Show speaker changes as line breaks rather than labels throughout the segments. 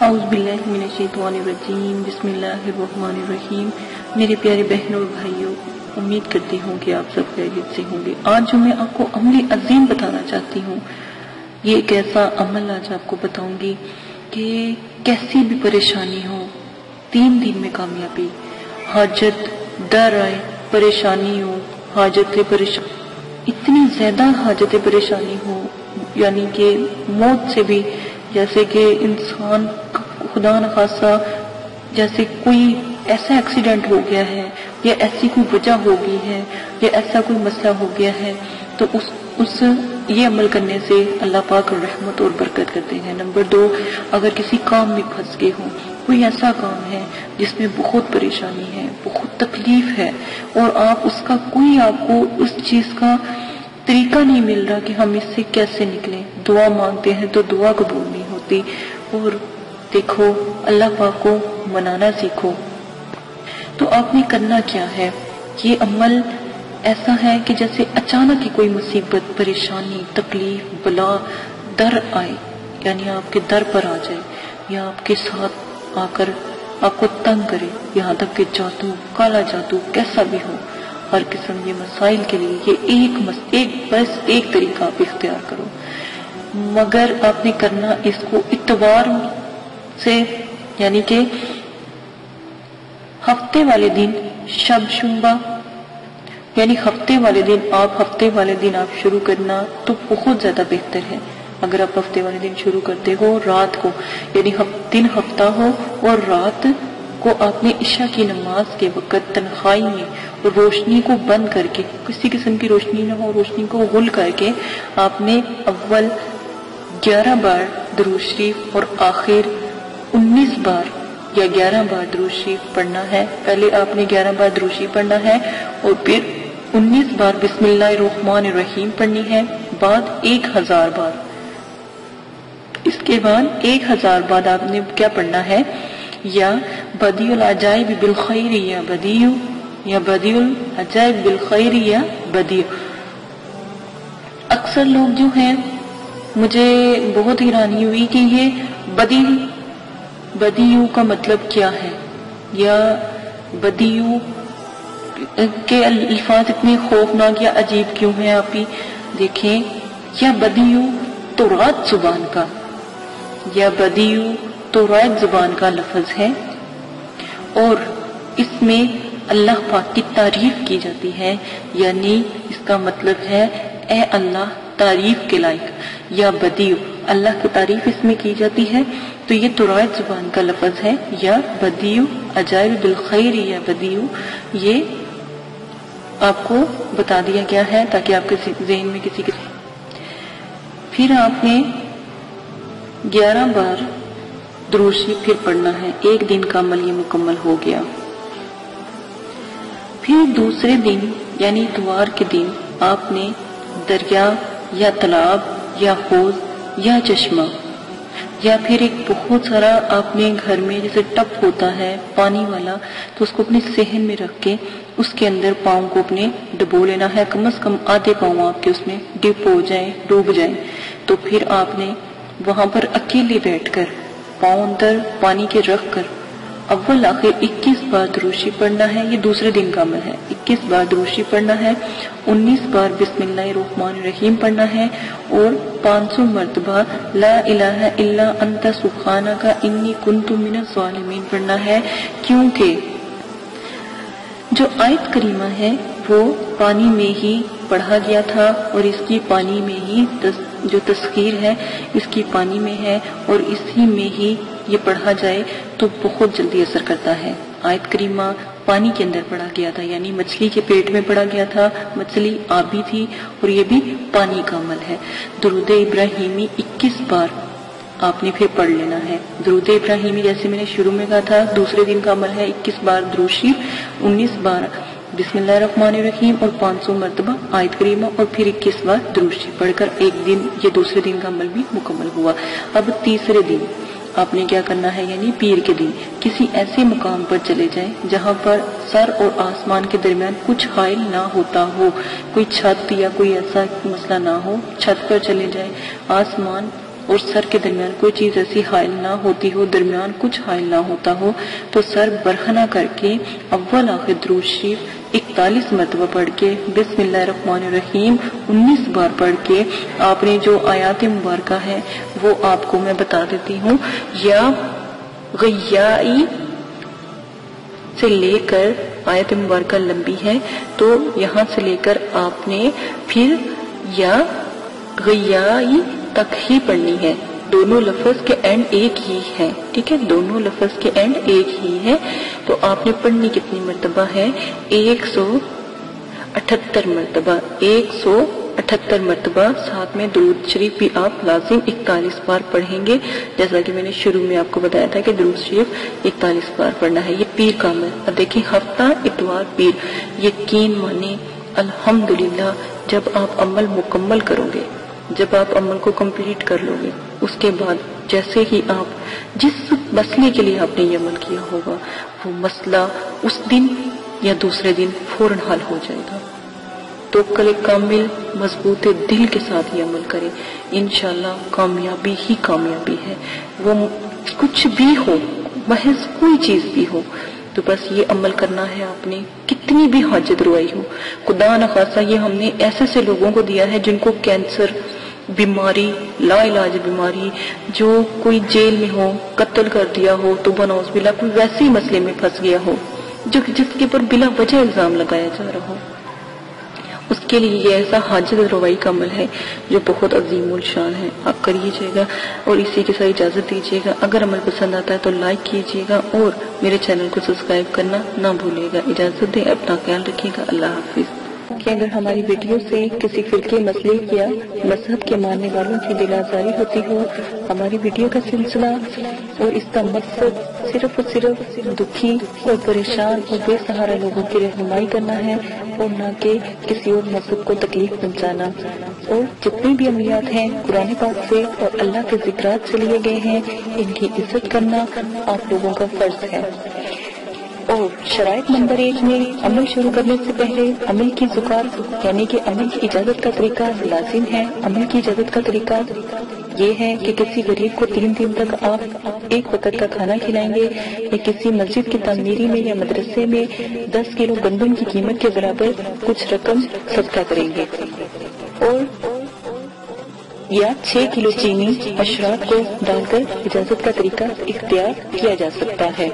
اعوذ باللہ من الشیطان الرجیم، بسم اللہ الرحمن الرحیم۔ میرے پیارے بہنوں اور بھائیوں، امید کرتی ہوں کہ آپ سب خیریت سے ہوں گے۔ آج جو میں آپ کو عمل عظیم بتانا چاہتی ہوں، یہ ایک ایسا عمل آج آپ کو بتاؤں گی کہ کیسی بھی پریشانی ہو 3 دن میں کامیابی، حاجت، ڈر آئے، پریشانی ہو، حاجت پریشانی، اتنی زیادہ حاجت پریشانی ہو، یعنی کہ موت سے بھی، جیسے کہ انسان خدا نخواستہ جیسے کوئی ایسا ایکسیڈنٹ ہو گیا ہے یا ایسی کوئی وجہ ہو گئی ہے یا ایسا کوئی مسئلہ ہو گیا ہے، تو اس یہ عمل کرنے سے اللہ پاک رحمت اور برکت کرتے ہیں۔ نمبر 2، اگر کسی کام میں پھنس گئے ہوں، کوئی ایسا کام ہے جس میں بہت پریشانی ہے، بہت تکلیف ہے، اور آپ کو اس چیز کا طریقہ نہیں مل رہا کہ ہم اس سے کیسے نکلیں، دعا مانگتے ہیں تو دعا قبول نہیں ہوتی، اور دیکھو اللہ پاک کو منانا سیکھو۔ تو آپ نے کرنا کیا ہے، یہ عمل ایسا ہے کہ جیسے اچانک ہی کوئی مصیبت، پریشانی، تکلیف، بلا، در آئے، یعنی آپ کے در پر آ جائے یا آپ کے ساتھ آ کر آپ کو تنگ کرے، یہاں تک کہ جادو، کالا جادو کیسا بھی ہو، ہر قسم یہ مسائل کے لیے یہ ایک طریقہ آپ اختیار کرو، مگر آپ نے کرنا اس کو اتوار سے، یعنی کہ ہفتے والے دن، شب شنبہ، یعنی ہفتے والے دن آپ شروع کرنا تو بہت زیادہ بہتر ہے۔ اگر آپ ہفتے والے دن شروع کرتے ہو رات کو، یعنی دن ہفتہ ہو اور رات کو آپ نے عشاء کی نماز کے وقت تنہائی میں روشنی کو بند کر کے، کسی قسم کی روشنی نہ ہو، روشنی کو غل کر کے آپ نے اول 11 بار درود شریف اور آخر 19 بار یا 11 بار درود شریف پڑھنا ہے۔ پہلے آپ نے 11 بار درود شریف پڑھنا ہے اور پھر 19 بار بسم اللہ الرحمن الرحیم پڑھنی ہے، بعد 1000 بار، اس کے بعد 1000 بعد آپ نے کیا پڑھنا ہے، یا بدیع العجائب بالخیر یا بدیع، یا بدیع العجائب بالخیر یا بدیع۔ اکثر لوگ جو ہیں، مجھے بہت حیرانی ہوئی کہ یہ بدیع کا مطلب کیا ہے، یا بدیع کے الفاظ اتنے خوفناک یا عجیب کیوں ہیں، آپ ہی دیکھیں۔ یا بدیع تورات زبان کا، یا بدیع تورات زبان کا لفظ ہے، اور اس میں اللہ پاک کی تعریف کی جاتی ہے، یعنی اس کا مطلب ہے اے اللہ تعریف کے لائق، یا بدیع اللہ کی تعریف اس میں کی جاتی ہے، تو یہ تورات زبان کا لفظ ہے، یا بدیع عجائب بالخیر یا بدیع، یہ آپ کو بتا دیا گیا ہے تاکہ آپ کے ذہن میں کسی پھر آپ نے 11 بار درود شریف پھر پڑھنا ہے، ایک دن کا عمل یہ مکمل ہو گیا۔ پھر دوسرے دن یعنی اتوار کے دن آپ نے دریا یا تالاب یا حوض یا چشمہ، یا پھر ایک بہت سارا آپ نے گھر میں جیسے ٹپ ہوتا ہے پانی والا، تو اس کو اپنے صحن میں رکھ کے اس کے اندر پاؤں کو اپنے ڈبو لینا ہے، کم از کم آدھے پاؤں آپ کے اس میں ڈپ ہو جائیں، ڈوب جائیں۔ تو پھر آپ نے وہاں پر اکیلے بیٹھ کر پاؤں اندر پانی کے رکھ کر اول آخر 21 بار درود شریف پڑھنا ہے، یہ دوسرے دن کا عمل ہے۔ 21 بار درود شریف پڑھنا ہے، 19 بار بسم اللہ الرحمن الرحیم پڑھنا ہے، اور 500 مرتبہ لا الہ الا انت سبحانک انی کنت من الظالمین پڑھنا ہے، کیونکہ جو آیت کریمہ ہے وہ پانی میں ہی پڑھا گیا تھا، اور اس کی پانی میں ہی جو تسخیر ہے اس کی پانی میں ہے، اور اسی میں ہی یہ پڑھا جائے تو بہت جلدی اثر کرتا ہے۔ آیت کریمہ پانی کے اندر پڑھا گیا تھا، یعنی مچھلی کے پیٹ میں پڑھا گیا تھا، مچھلی آبی تھی، اور یہ بھی پانی کا عمل ہے۔ درود ابراہیمی 21 بار آپ نے پھر پڑھ لینا ہے۔ درود ابراہیمی جیسے میں نے شروع میں کہا تھا دوسرے دن کا عمل ہے، 21 بار درود شریف، 19 بار بسم اللہ الرحمن الرحیم اور 500 مرتبہ آیت کریمہ، اور پھر 21 بار درود شریف پڑھ کر ایک دن یہ دوسرے دن کا عمل بھی مکمل ہوا۔ اب تیسرے دن آپ نے کیا کرنا ہے، یعنی پیر کے دن کسی ایسے مقام پر چلے جائیں جہاں پر سر اور آسمان کے درمیان کچھ حائل نہ ہوتا ہو، کوئی چھت یا کوئی ایسا مسئلہ نہ ہو، چھت پر چلے جائیں، آسمان اور سر کے درمیان کوئی چیز ایسی حائل نہ ہوتی ہو، درمیان کچھ حائل نہ ہوتا ہو، تو سر برہنہ کر کے اول آخر درود شریف 41 مرتبہ پڑھ کے بسم اللہ الرحمن الرحیم 19 بار پڑھ کے آپ نے جو آیات مبارکہ ہے وہ آپ کو میں بتا دیتی ہوں. یا غیائی سے لے کر آیت مبارکہ لمبی ہے تو یہاں سے لے کر آپ نے پھر یا غیائی تک ہی پڑھنی ہے. دونوں لفظ کے اینڈ ایک ہی ہے، ٹھیک ہے، دونوں لفظ کے اینڈ ایک ہی ہے. تو آپ نے پڑھنی کتنی مرتبہ ہے؟ 178 مرتبہ. 178 مرتبہ. ساتھ میں درود شریف بھی آپ لازم 41 بار پڑھیں گے، جیسا کہ میں نے شروع میں آپ کو بتایا تھا کہ درود شریف 41 بار پڑھنا ہے. یہ پیر کا عمل. اب دیکھیں ہفتہ اتوار پیر، یقین مانے الحمدللہ جب آپ عمل مکمل کرو گے، جب آپ عمل کو کمپلیٹ کر لو گے، اس کے بعد جیسے ہی آپ جس مسئلے کے لیے آپ نے یہ عمل کیا ہوگا وہ مسئلہ اس دن یا دوسرے دن فوراً حل ہو جائے گا. تو کل کامل مضبوط دل کے ساتھ یہ عمل کریں، انشاءاللہ کامیابی ہی کامیابی ہے. وہ کچھ بھی ہو، محض کوئی چیز بھی ہو، تو بس یہ عمل کرنا ہے آپ نے، کتنی بھی حاجت روائی ہو. خدا نخواستہ یہ ہم نے ایسے لوگوں کو دیا ہے جن کو کینسر بیماری، لا علاج بیماری، جو کوئی جیل میں ہو، قتل کر دیا ہو، تو بنوز بلا کوئی ویسے ہی مسئلے میں پھنس گیا ہو جس کے پر بلا وجہ الزام لگایا جا رہا ہو، اس کے لیے یہ ایسا حاجت روائی کا عمل ہے جو بہت عظیم الشان ہے. آپ کریے گا اور اسی کے ساتھ اجازت دیجیے گا. اگر عمل پسند آتا ہے تو لائک کیجیے گا اور میرے چینل کو سبسکرائب کرنا نہ بھولیے گا. اجازت دیں، اپنا خیال رکھیے گا. اللہ حافظ. کہ اگر ہماری ویڈیو سے کسی فرقے، مسئلے یا مذہب کے ماننے والوں کی دل آزاری ہوتی ہو، ہماری ویڈیو کا سلسلہ اور اس کا مقصد صرف اور صرف دکھی اور پریشان اور بے سہارا لوگوں کی رہنمائی کرنا ہے اور نہ کہ کسی اور مذہب کو تکلیف پہنچانا. اور جتنے بھی عملیات ہیں قرآن پاک سے اور اللہ کے ذکرات سے لیے گئے ہیں، ان کی عزت کرنا آپ لوگوں کا فرض ہے. اور شرائط نمبر 1 میں عمل شروع کرنے سے پہلے عمل کی زکات یعنی کہ عمل کی اجازت کا طریقہ لازم ہے. عمل کی اجازت کا طریقہ یہ ہے کہ کسی غریب کو 3 دن تک آپ ایک وقت کا کھانا کھلائیں گے، یا کسی مسجد کی تعمیری میں یا مدرسے میں 10 کلو گندم کی قیمت کے برابر کچھ رقم صدقہ کریں گے، اور یا 6 کلو چینی اشراف کو ڈال کر اجازت کا طریقہ اختیار کیا جا سکتا ہے.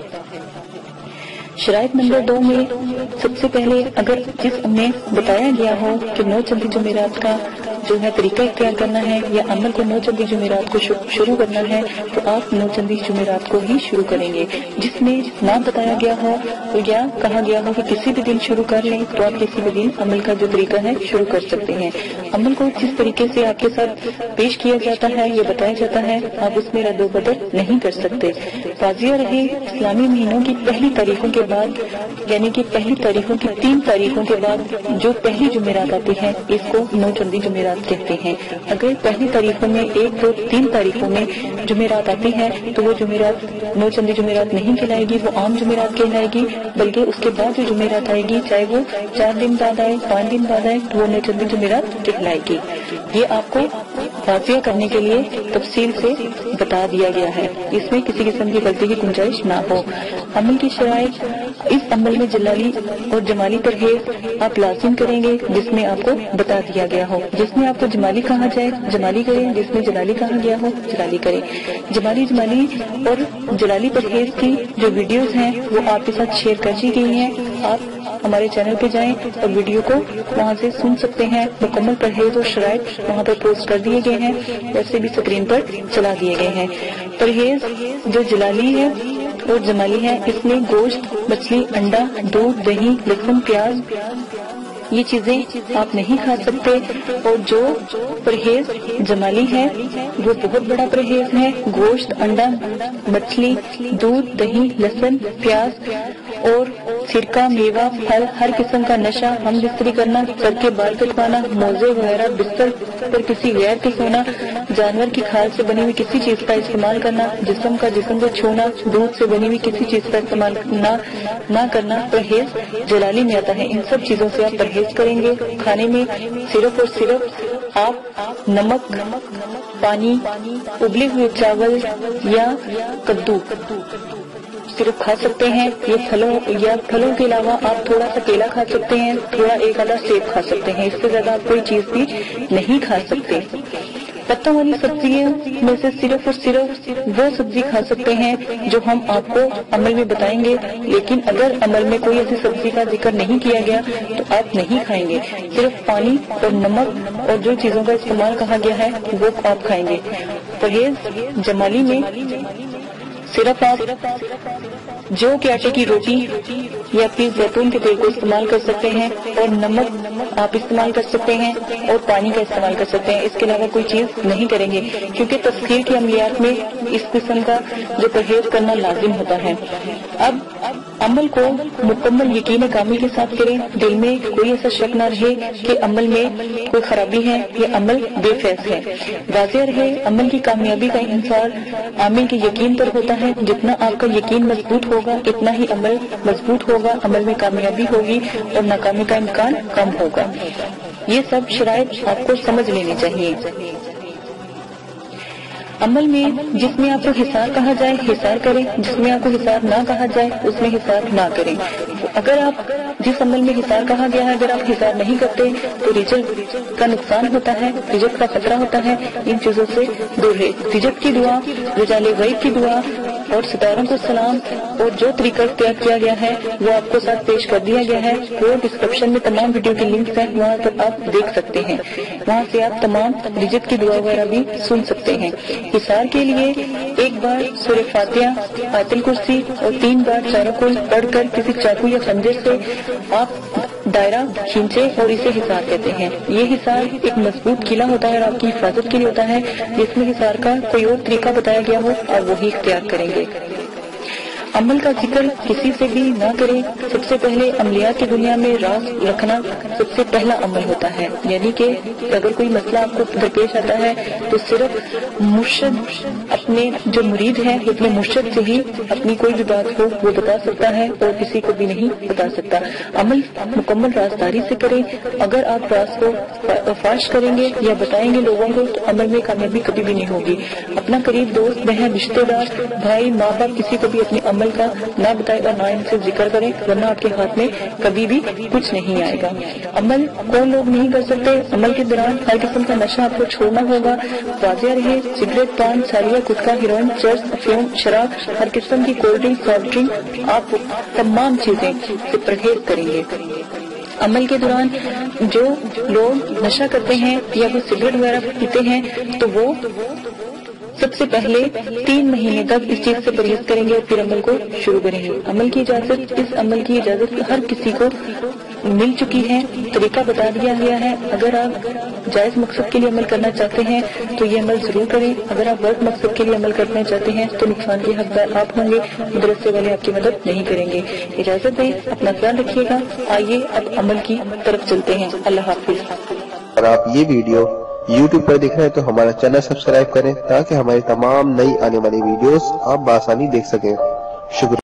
شرائط نمبر 2 میں سب سے پہلے اگر جس میں بتایا گیا ہو کہ 9 چندی جمعرات کا جو ہے طریقہ اختیار کرنا ہے یا عمل کو 9 چندی جمعرات کو شروع کرنا ہے، تو آپ 9 چندی جمعرات کو ہی شروع کریں گے. جس میں نہ بتایا گیا ہو یا کہا گیا ہو کہ کسی بھی دن شروع کر لیں، تو آپ کسی بھی دن عمل کا جو طریقہ ہے شروع کر سکتے ہیں. عمل کو جس طریقے سے آپ کے ساتھ پیش کیا جاتا ہے یا بتایا جاتا ہے، آپ اس میں رد و بدل نہیں کر سکتے. واضح رہے، اسلامی مہینوں کی پہلی تاریخوں کے بعد یعنی کہ پہلی تاریخوں کی 3 تاریخوں کے بعد جو پہلی جمعرات آتی ہے اس کو 9 چندی جمعرات کہتے ہیں. اگر پہلی تاریخوں میں 1، 2، 3 تاریخوں میں جمعرات آتی ہے تو وہ جمعرات 9 چندی جمعرات نہیں کہلائے گی، وہ عام جمعرات کہلائے گی. بلکہ اس کے بعد جو جمعرات آئے گی، چاہے وہ 4 دن بعد آئے، 5 دن بعد آئے، تو وہ 9 چندی جمعرات کہلائے گی. یہ آپ کو واضح کرنے کے لیے تفصیل سے بتا دیا گیا ہے، اس میں کسی قسم کی غلطی کی گنجائش نہ ہو. عمل کی شرائط، اس عمل میں جلالی اور جمالی پرہیز آپ لازم کریں گے جس میں آپ کو بتا دیا گیا ہو. جس میں آپ کو جمالی کہا جائے جمالی کریں، جس میں جلالی کہا گیا ہو جلالی کریں. جمالی اور جلالی پرہیز کی جو ویڈیوز ہیں وہ آپ کے ساتھ شیئر کر دی گئی ہیں. آپ ہمارے چینل پہ جائیں اور ویڈیو کو وہاں سے سن سکتے ہیں. مکمل پرہیز اور شرائط وہاں پر پوسٹ کر دیے گئے ہیں، ویسے بھی اسکرین پر چلا دیے گئے ہیں. پرہیز جو جلالی ہے اور جمالی ہے، اس میں گوشت، مچھلی، انڈا، دودھ، دہی، لہسن، پیاز، یہ چیزیں آپ نہیں کھا سکتے. اور جو پرہیز جمالی ہے وہ بہت بڑا پرہیز ہے. گوشت، انڈا، مچھلی، دودھ، دہی، لہسن، پیاز اور سرکہ، میوہ، پھل، ہر قسم کا نشہ، ہم بستری کرنا، سر کے بال کٹوانا، موزے وغیرہ، بستر پر کسی غیر کے سونا، जानवर की खाल से बनी हुई किसी चीज का इस्तेमाल करना, जिस्म को छूना, दूध से बनी हुई किसी चीज का इस्तेमाल ना करना परहेज जलाली में आता है। इन सब चीजों से आप परहेज करेंगे। खाने में सिर्फ और सिर्फ आप नमक, पानी, उबले हुए चावल या कद्दू सिर्फ खा सकते हैं। ये फलों के अलावा आप थोड़ा सा केला खा सकते हैं, थोड़ा एक आधा सेब खा सकते हैं। इससे ज्यादा आप कोई चीज भी नहीं खा सकते। पत्तों वाली सब्जियों में से सिर्फ और सिर्फ वो सब्जी खा सकते हैं जो हम आपको अमल में बताएंगे, लेकिन अगर अमल में कोई ऐसी सब्जी का जिक्र नहीं किया गया तो आप नहीं खाएंगे। सिर्फ पानी और नमक और जो चीजों का इस्तेमाल कहा गया है वो आप खाएंगे। परहेज जमाली में सिर्फ आप जौ के आटे की रोटी या फिर जैतून के तेल को इस्तेमाल कर सकते हैं, और नमक आप इस्तेमाल कर सकते हैं और पानी का इस्तेमाल कर सकते हैं। इसके अलावा कोई चीज नहीं करेंगे, क्योंकि तस्खीर की अमलियात में इस किस्म का जो परहेज करना लाजिम होता है। अब अमल को मुकम्मल यकीन कामिल के साथ करें। दिल में कोई ऐसा शक न रहे कि अमल में कोई खराबी है, ये अमल बेफैज है। वाज़ेह रहे, अमल की कामयाबी का इंसार आमिल के यकीन पर होता है। जितना आपका यकीन मजबूत होगा इतना ही अमल मजबूत होगा, अमल में कामयाबी होगी और नाकामी का इम्कान कम होगा। ये सब शराइत आपको समझ लेनी चाहिए। अमल में जिसमें आपको हिसार कहा जाए हिसार करें, जिसमें आपको हिसार ना कहा जाए उसमें हिसार ना करें। अगर आप जिस अमल में हिसार कहा गया है अगर आप हिसार नहीं करते तो रिजल्ट का नुकसान होता है, रिजल्ट का खतरा होता है। इन चीजों से दूर रहे। रिजल्ट की दुआ, रिजाले गैब की दुआ और सितारों को सलाम और जो तरीका तैयार किया गया है वो आपको साथ पेश कर दिया गया है। वो डिस्क्रिप्शन में तमाम वीडियो के लिंक्स हैं, वहाँ पर आप देख सकते हैं। वहाँ से आप तमाम रिजल्ट की दुआ वगैरह भी सुन सकते हैं। हिसार के लिए एक बार सूरह फातिहा, आयतुल कुर्सी और 3 बार चारों कुल पढ़कर किसी चाकू या खंजर से आप दायरा खींचे और इसे हिसार कहते हैं। ये हिसार एक मजबूत किला होता है और आपकी हिफाजत के लिए होता है। जिसमें हिसार का कोई और तरीका बताया गया हो और वही इख्तियार करेंगे। अमल का जिक्र किसी से भी ना करें। सबसे पहले अमलियात की दुनिया में राज रखना सबसे पहला अमल होता है। यानी कि अगर कोई मसला आपको दरपेश आता है तो सिर्फ मुर्शिद अपने जो मुरीद है अपने मुर्शिद से ही अपनी कोई भी बात हो वो बता सकता है और किसी को भी नहीं बता सकता। अमल मुकम्मल राजदारी से करें। अगर आप राज को फाश करेंगे या बताएंगे लोगों को तो अमल में कामयाबी कभी भी नहीं होगी। अपना करीब दोस्त, बहन, रिश्तेदार, भाई, माँ बाप किसी को भी अपने अमल का ना बताए और ना इनसे जिक्र करें, वरना आपके हाथ में कभी भी कुछ नहीं आएगा। अमल कौन लोग नहीं कर सकते? अमल के दौरान हर किस्म का नशा आपको छोड़ना होगा। वाज़ेह रहे, सिगरेट, पान, सालिया, गुटखा, हेरोइन, चर्च, अफीम, शराब, हर किस्म की कोल्ड ड्रिंक, सॉफ्ट ड्रिंक, आप तमाम चीजें से परहेज करेंगे। अमल के दौरान जो लोग नशा करते हैं या वो सिगरेट वगैरह पीते हैं तो वो सबसे पहले 3 महीने तक इस चीज से परहेज करेंगे और फिर अमल को शुरू करेंगे। अमल की इजाजत, इस अमल की इजाजत हर किसी को मिल चुकी है, तरीका बता दिया गया है। अगर आप जायज मकसद के लिए अमल करना चाहते हैं तो ये अमल जरूर करें। अगर आप गलत मकसद के लिए अमल करना चाहते हैं तो नुकसान के हकदार आप होंगे, मदरसे वाले आपकी मदद नहीं करेंगे। इजाजत दें, अपना ख्याल रखिएगा। आइए अब अमल की तरफ चलते हैं। अल्लाह हाफिज।
और आप ये वीडियो YouTube पर देख रहे हैं तो हमारा चैनल सब्सक्राइब करें ताकि हमारी तमाम नई आने वाली वीडियोस आप बआसानी देख सकें। शुक्रिया।